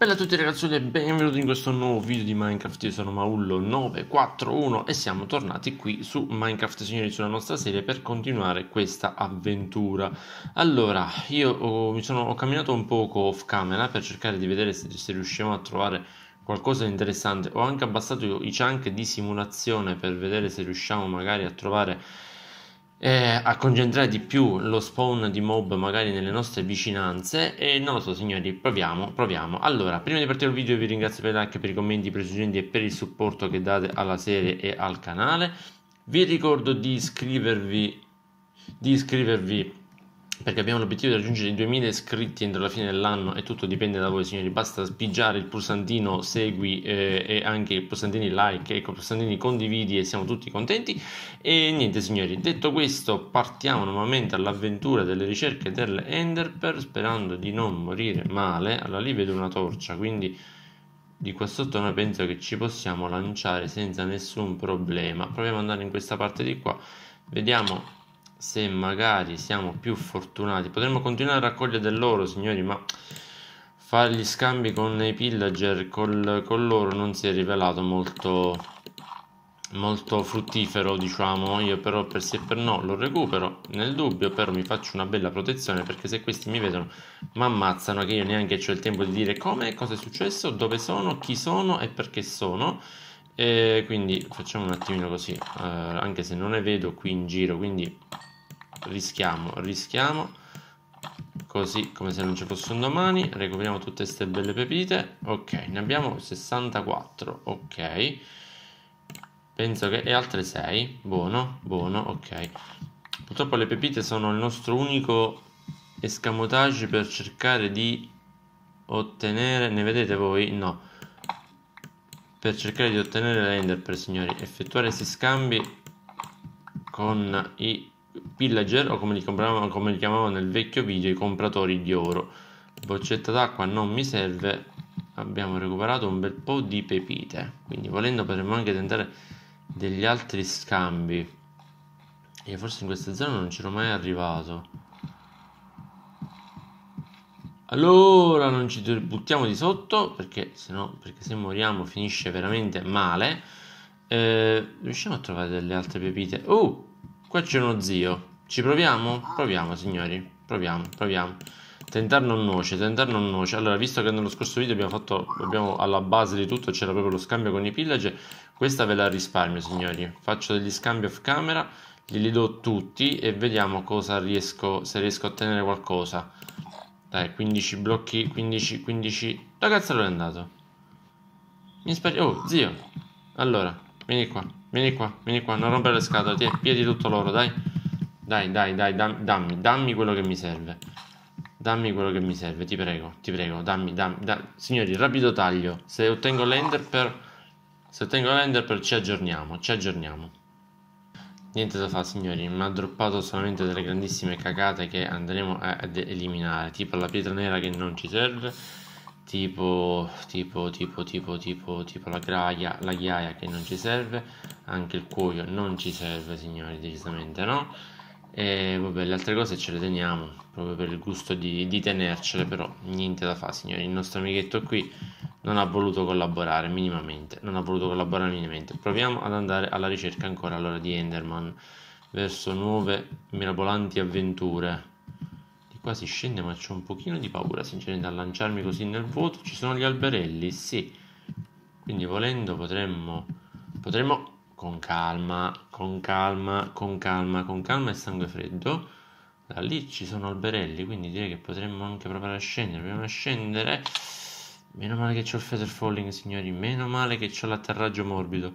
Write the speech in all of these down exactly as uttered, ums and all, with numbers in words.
Bella a tutti ragazzuoli e benvenuti in questo nuovo video di Minecraft. Io sono Maullo nove quattro uno e siamo tornati qui su Minecraft, signori, sulla nostra serie per continuare questa avventura. Allora, io ho, mi sono, ho camminato un poco off camera per cercare di vedere se, se riusciamo a trovare qualcosa di interessante. Ho anche abbassato i chunk di simulazione per vedere se riusciamo magari a trovare Eh, a concentrare di più lo spawn di mob magari nelle nostre vicinanze. E non lo so, signori, proviamo, proviamo. Allora, prima di partire il video vi ringrazio per i like, per i commenti, per i suggerimenti e per il supporto che date alla serie e al canale. Vi ricordo di iscrivervi di iscrivervi perché abbiamo l'obiettivo di raggiungere i duemila iscritti entro la fine dell'anno e tutto dipende da voi, signori. Basta pigiare il pulsantino segui eh, e anche i pulsantini like e i pulsantini condividi e siamo tutti contenti. E niente, signori, detto questo, partiamo nuovamente all'avventura delle ricerche delle Enderpearl, sperando di non morire male. Allora, lì vedo una torcia, quindi di qua sotto noi penso che ci possiamo lanciare senza nessun problema. Proviamo ad andare in questa parte di qua, vediamo se magari siamo più fortunati. Potremmo continuare a raccogliere dell'oro, signori, ma fare gli scambi con i pillager col, con l'oro non si è rivelato molto molto fruttifero, diciamo. Io però per sì e per no lo recupero. Nel dubbio però mi faccio una bella protezione, perché se questi mi vedono mi ammazzano, che io neanche ho il tempo di dire come, cosa è successo, dove sono, chi sono e perché sono. E quindi facciamo un attimino così, eh, anche se non ne vedo qui in giro, quindi rischiamo, rischiamo così come se non ci fosse un domani. Recuperiamo tutte queste belle pepite. Ok, ne abbiamo sessantaquattro. Ok, penso che... e altre sei. Buono, buono, ok. Purtroppo le pepite sono il nostro unico escamotage per cercare di ottenere... ne vedete voi? No. Per cercare di ottenere l'Enderpearl, signori. Effettuare questi scambi con i pillager, o come li, come li chiamavamo nel vecchio video, i compratori di oro. Boccetta d'acqua non mi serve. Abbiamo recuperato un bel po' di pepite, quindi volendo potremmo anche tentare degli altri scambi. Io forse in queste zone non c'ero mai arrivato. Allora non ci buttiamo di sotto, perché se no, perché se moriamo finisce veramente male. Eh, riusciamo a trovare delle altre pepite? Oh, qua c'è uno zio. Ci proviamo? Proviamo, signori. Proviamo, proviamo. Tentar non nuoce, tentar non nuoce. Allora, visto che nello scorso video abbiamo fatto, abbiamo alla base di tutto c'era proprio lo scambio con i pillager, questa ve la risparmio, signori. Faccio degli scambi off camera, glieli do tutti e vediamo cosa riesco, se riesco a ottenere qualcosa. Dai, quindici blocchi, quindici, quindici... Dove cazzo è andato? Mi spari... Oh, zio. Allora, vieni qua, vieni qua, vieni qua, non rompere le scatole, tieni, piedi tutto l'oro, dai. Dai, dai, dai, dammi, dammi, dammi quello che mi serve. Dammi quello che mi serve, ti prego, ti prego, dammi, dammi, dammi. Signori, rapido taglio. Se ottengo l'Enderpearl, se ottengo l'Enderpearl ci aggiorniamo, ci aggiorniamo. Niente da fare, signori, mi ha droppato solamente delle grandissime cagate che andremo ad eliminare, tipo la pietra nera che non ci serve, tipo, tipo, tipo, tipo, tipo, tipo la graia, la ghiaia che non ci serve, anche il cuoio non ci serve, signori, decisamente no. E vabbè, le altre cose ce le teniamo, proprio per il gusto di, di tenercele, però niente da fare, signori. Il nostro amichetto qui non ha voluto collaborare minimamente, non ha voluto collaborare minimamente. Proviamo ad andare alla ricerca ancora allora di Enderman, verso nuove mirabolanti avventure. Di qua si scende, ma c'ho un pochino di paura, sinceramente, a lanciarmi così nel vuoto. Ci sono gli alberelli, sì, quindi volendo potremmo potremmo con calma, con calma, con calma, con calma e sangue freddo. Da lì ci sono alberelli, quindi direi che potremmo anche provare a scendere. Proviamo a scendere. Meno male che c'ho il feather falling, signori. Meno male che c'ho l'atterraggio morbido.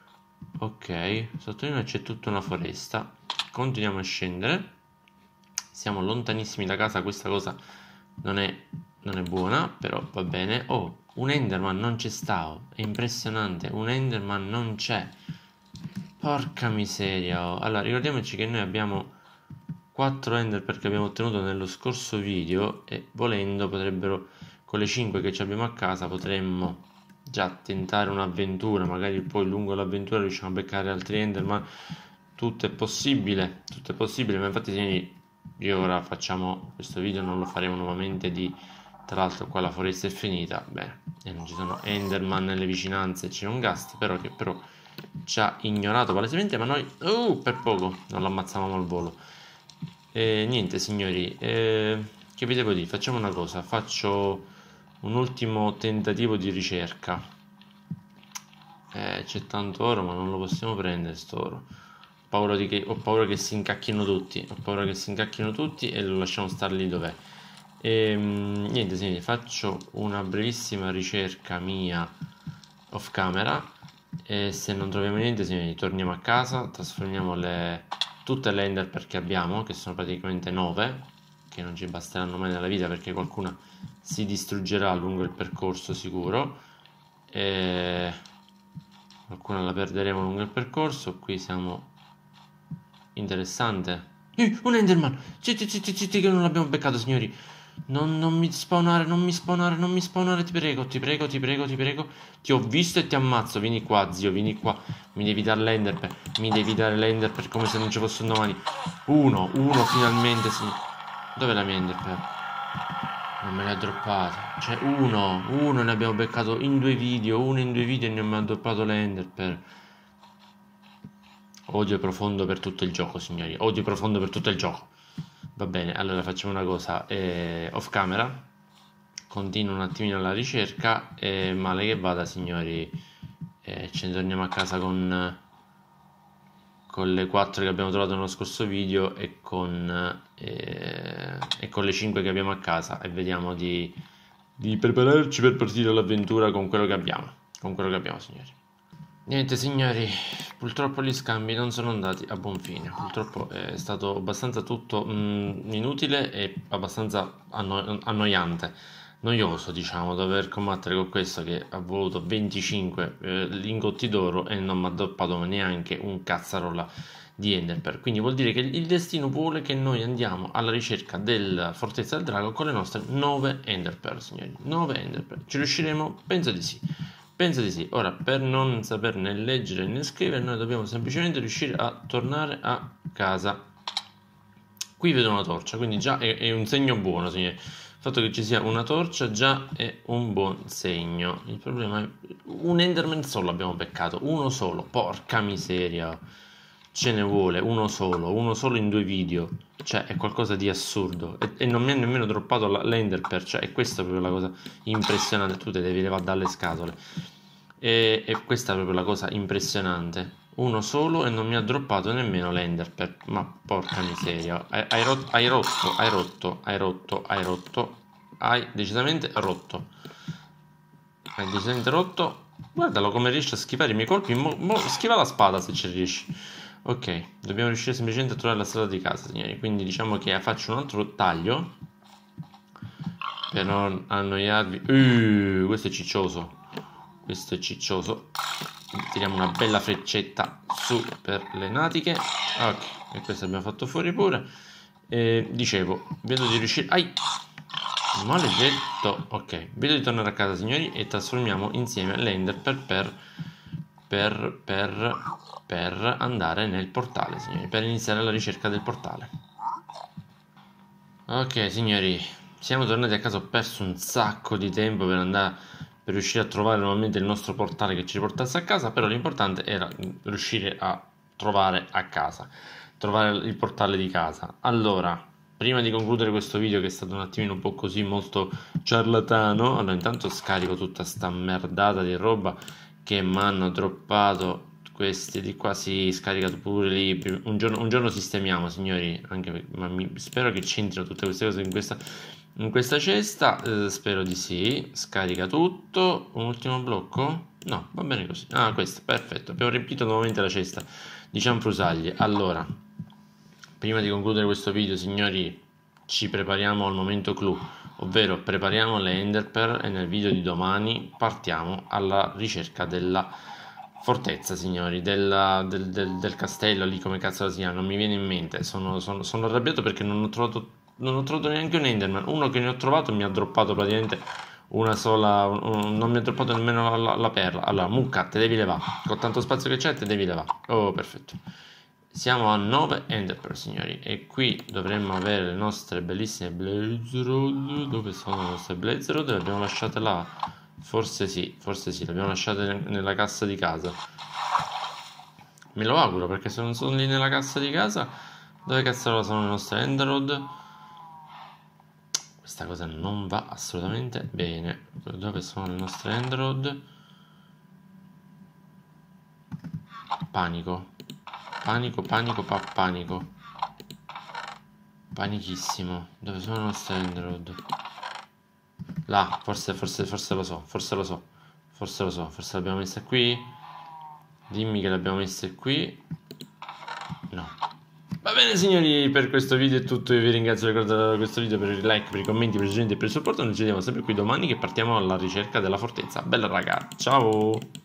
Ok, sotto di noi c'è tutta una foresta. Continuiamo a scendere. Siamo lontanissimi da casa. Questa cosa non è, non è buona, però va bene. Oh, un Enderman non c'è stato. È impressionante. Un Enderman non c'è. Porca miseria. Oh. Allora, ricordiamoci che noi abbiamo quattro Enderpearl che abbiamo ottenuto nello scorso video, e volendo potrebbero, con le cinque che abbiamo a casa, potremmo già tentare un'avventura. Magari poi lungo l'avventura riusciamo a beccare altri Enderman. Tutto è possibile, tutto è possibile. Ma infatti, signori, io ora facciamo questo video, non lo faremo nuovamente di Tra l'altro qua la foresta è finita, bene, e non ci sono Enderman nelle vicinanze, c'è un Ghast però che però ci ha ignorato palesemente, ma noi, uh, per poco, non l'ammazzavamo al volo. E niente signori, eh, che vi devo dire, facciamo una cosa, faccio un ultimo tentativo di ricerca. Eh, c'è tanto oro ma non lo possiamo prendere sto oro. Ho paura, di che, ho paura che si incacchino tutti, ho paura che si incacchino tutti e lo lasciamo stare lì dov'è. E, niente signori, faccio una brevissima ricerca mia off camera e se non troviamo niente signori torniamo a casa, trasformiamo le, tutte le enderpearl che abbiamo, che sono praticamente nove, che non ci basteranno mai nella vita perché qualcuna si distruggerà lungo il percorso sicuro e qualcuna la perderemo lungo il percorso. Qui siamo interessante. Eh, un Enderman, zitti zitti zitti che non l'abbiamo beccato signori. Non, non mi spawnare, non mi spawnare, non mi spawnare, ti prego, ti prego, ti prego, ti prego. Ti ho visto e ti ammazzo. Vieni qua, zio, vieni qua. Mi devi dare l'enderpearl. Mi devi dare l'enderpearl come se non ci fosse un domani. Uno, uno finalmente, sì. Dov'è la mia enderpearl? Non me le ha droppate. Cioè, uno, uno ne abbiamo beccato in due video. Uno in due video e non mi ha droppato l'enderpearl. Odio profondo per tutto il gioco, signori. Odio profondo per tutto il gioco. Va bene, allora facciamo una cosa, eh, off camera, continuo un attimino la ricerca e male che vada signori, eh, ce ne torniamo a casa con, con le quattro che abbiamo trovato nello scorso video e con, eh, e con le cinque che abbiamo a casa e vediamo di, di prepararci per partire all'avventura con quello che abbiamo, con quello che abbiamo signori. Niente signori, purtroppo gli scambi non sono andati a buon fine, purtroppo è stato abbastanza tutto mm, inutile e abbastanza anno- annoiante, noioso diciamo, dover combattere con questo che ha voluto venticinque eh, lingotti d'oro e non mi ha droppato neanche un cazzarola di enderpearl, quindi vuol dire che il destino vuole che noi andiamo alla ricerca della fortezza del drago con le nostre nove enderpearl signori, nove enderpearl, ci riusciremo? Penso di sì. Penso di sì. Ora, per non saper né leggere né scrivere, noi dobbiamo semplicemente riuscire a tornare a casa. Qui vedo una torcia, quindi già è, è un segno buono, signori. Il fatto che ci sia una torcia già è un buon segno. Il problema è un Enderman solo abbiamo beccato, uno solo. Porca miseria. Ce ne vuole uno solo, uno solo in due video. Cioè, è qualcosa di assurdo. E, e non mi ha nemmeno droppato l'enderpearl. Cioè, è questa proprio la cosa impressionante. Tu te devi levare dalle scatole. E, e questa è proprio la cosa impressionante. Uno solo e non mi ha droppato nemmeno l'enderpearl. Ma porca miseria. Hai, hai, rotto, hai rotto, hai rotto, hai rotto, hai rotto. Hai decisamente rotto. Hai decisamente rotto. Guardalo come riesce a schivare i miei colpi. Mo, mo, schiva la spada se ci riesci. Ok, dobbiamo riuscire semplicemente a trovare la strada di casa, signori. Quindi diciamo che faccio un altro taglio per non annoiarvi. Uh, questo è ciccioso. Questo è ciccioso. Tiriamo una bella freccetta su per le natiche. Ok, e questo abbiamo fatto fuori pure. E, dicevo, vedo di riuscire. Ai! Maledetto. Ok, vedo di tornare a casa, signori, e trasformiamo insieme l'enderpearl per per per per andare nel portale, signori, per iniziare la ricerca del portale. Ok, signori, siamo tornati a casa. Ho perso un sacco di tempo per andare per riuscire a trovare nuovamente il nostro portale che ci riportasse a casa, però l'importante era riuscire a trovare a casa, trovare il portale di casa. Allora, prima di concludere questo video che è stato un attimino un po' così molto ciarlatano, allora intanto scarico tutta sta merdata di roba che mi hanno droppato questi di qua. Si scaricato pure lì. Un giorno, un giorno sistemiamo, signori, anche per, ma mi, spero che c'entrino tutte queste cose in questa, in questa cesta, eh, spero di sì. Scarica tutto. Un ultimo blocco? No, va bene così. Ah, questo, perfetto, abbiamo riempito nuovamente la cesta di cianfrusaglie. Allora, prima di concludere questo video, signori, ci prepariamo al momento clou, ovvero prepariamo le enderpearl e nel video di domani partiamo alla ricerca della fortezza, signori, della, del, del, del castello lì, come cazzo si chiama, non mi viene in mente. Sono, sono, sono arrabbiato perché non ho trovato non ho trovato neanche un enderman. Uno che ne ho trovato mi ha droppato praticamente una sola, un, non mi ha droppato nemmeno la, la, la perla. Allora, mucca, te devi levare, con tanto spazio che c'è te devi levare. Oh, perfetto. Siamo a nove Ender Pearl, signori, e qui dovremmo avere le nostre bellissime Blaze Rod. Dove sono le nostre Blaze Rod? Le abbiamo lasciate là? Forse sì, forse sì, le abbiamo lasciate nella cassa di casa. Me lo auguro, perché se non sono lì nella cassa di casa, dove cazzo sono le nostre Ender Rod? Questa cosa non va assolutamente bene. Dove sono le nostre Ender Rod? Panico. Panico, panico, pa panico. Panichissimo. Dove sono le nostre Ender Rod? Là, forse, forse, forse lo so, forse lo so. Forse lo so, forse l'abbiamo messa qui. Dimmi che l'abbiamo messa qui. No. Va bene signori, per questo video è tutto. Io vi ringrazio per questo video, per il like, per i commenti, per il supporto. Noi ci vediamo sempre qui domani che partiamo alla ricerca della fortezza. Bella raga, ciao.